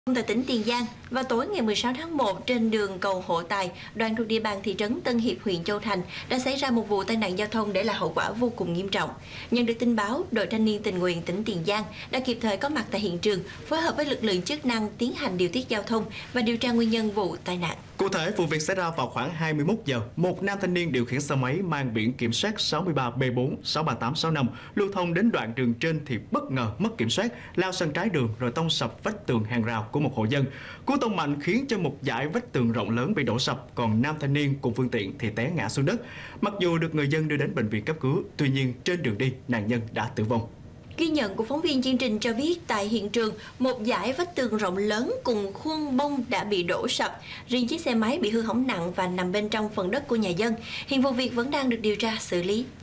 Tại tỉnh Tiền Giang, vào tối ngày 16 tháng 1 trên đường cầu Hộ Tài, đoạn thuộc địa bàn thị trấn Tân Hiệp, huyện Châu Thành đã xảy ra một vụ tai nạn giao thông để lại hậu quả vô cùng nghiêm trọng. Nhận được tin báo, đội thanh niên tình nguyện tỉnh Tiền Giang đã kịp thời có mặt tại hiện trường, phối hợp với lực lượng chức năng tiến hành điều tiết giao thông và điều tra nguyên nhân vụ tai nạn. Cụ thể, vụ việc xảy ra vào khoảng 21 giờ, một nam thanh niên điều khiển xe máy mang biển kiểm soát 63B4 63865 lưu thông đến đoạn đường trên thì bất ngờ mất kiểm soát, lao sang trái đường rồi tông sập vách tường hàng rào của một hộ dân. Cú tông mạnh khiến cho một dải vách tường rộng lớn bị đổ sập, còn nam thanh niên cùng phương tiện thì té ngã xuống đất. Mặc dù được người dân đưa đến bệnh viện cấp cứu, tuy nhiên trên đường đi nạn nhân đã tử vong. Ghi nhận của phóng viên chương trình cho biết tại hiện trường, một dải vách tường rộng lớn cùng khuôn bông đã bị đổ sập. Riêng chiếc xe máy bị hư hỏng nặng và nằm bên trong phần đất của nhà dân. Hiện vụ việc vẫn đang được điều tra xử lý.